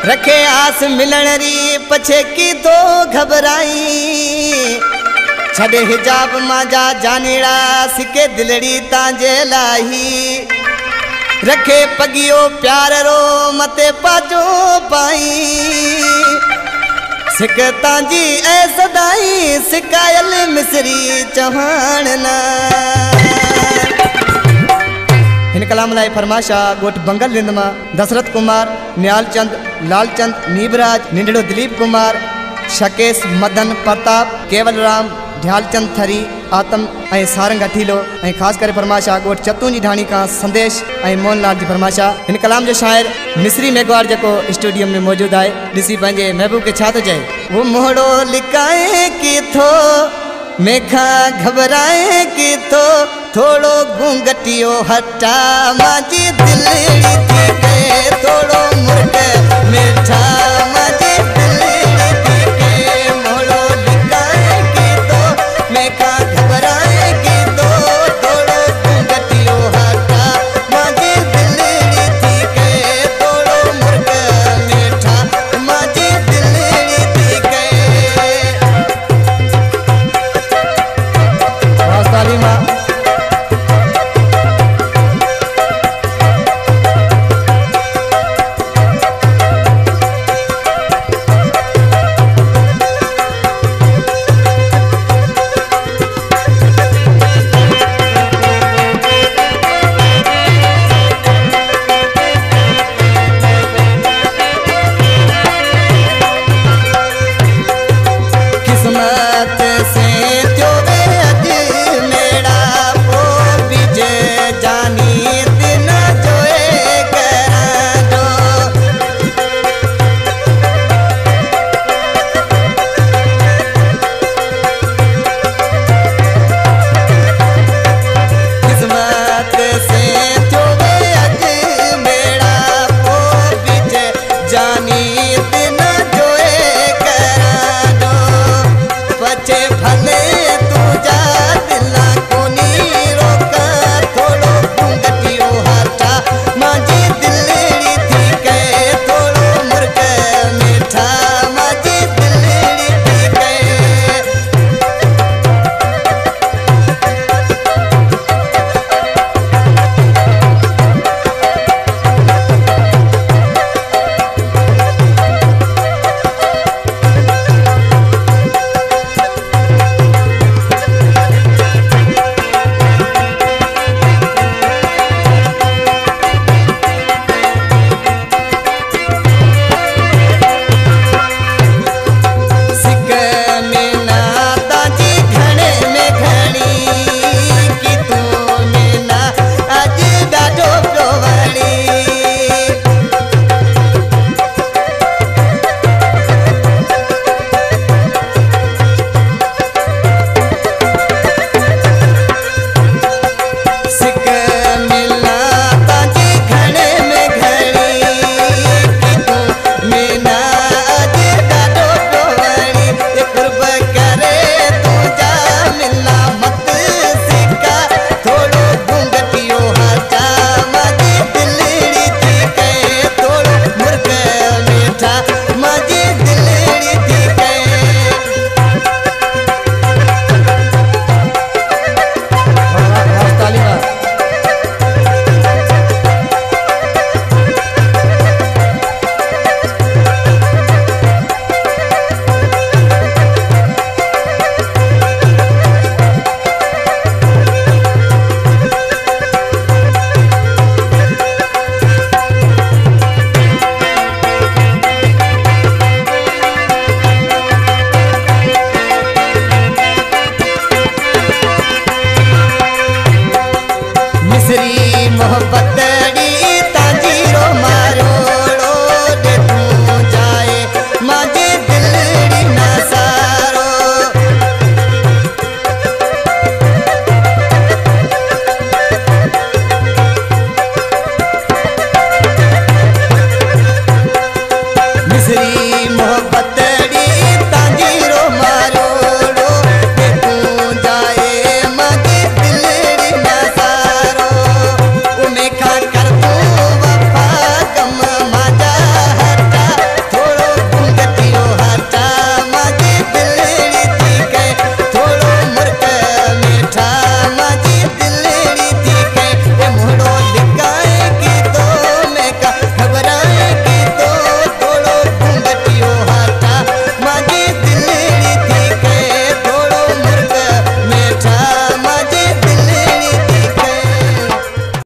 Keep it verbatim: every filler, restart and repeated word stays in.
रखे आस मिलण री पछे की तो घबराई छड़े हिजाब माजा जानेड़ा सिके दिलड़ी तांजे लाही रखे पगियो प्यार रो मते पाजो पाई सिक तांजी ए सदाई सिकायल मिसरी चौहान ना इन कलाम लाई फरमाशा गोट बंगल लिंदमा दशरथ कुमार न्याल चंद लालचंद नीबराज निंडड़ो दिलीप कुमार शकेश मदन प्रताप केवल राम ध्यालचंद थरी आतम ऐं सारंग अठीलो ऐं ख़ासि करे फरमाशा गोट चतू जी ढाणी का संदेश ऐं मोहनलाल जी फरमाशा इन कलाम जो शायर मिस्री मेघवार जो स्टूडियो में मौजूद है ॾिसी पंहिंजे महबूब के छा थो चए वो मोहड़ो लिकाए की थो मेखा घबराए की थो थोड़ो घूंघटियो हटा माजी दिलड़ी थी गए थोड़ो मुर्ग मीठा माजी दिलड़ी थी गए मोहड़ो लिकाए की थो मेखा घबराए की थो थोड़ो घूंघटियो हटा माजी दिलड़ी थी गए थोड़ो मुर्ग मीठा माजी दिलड़ी थी गए तालीमा भले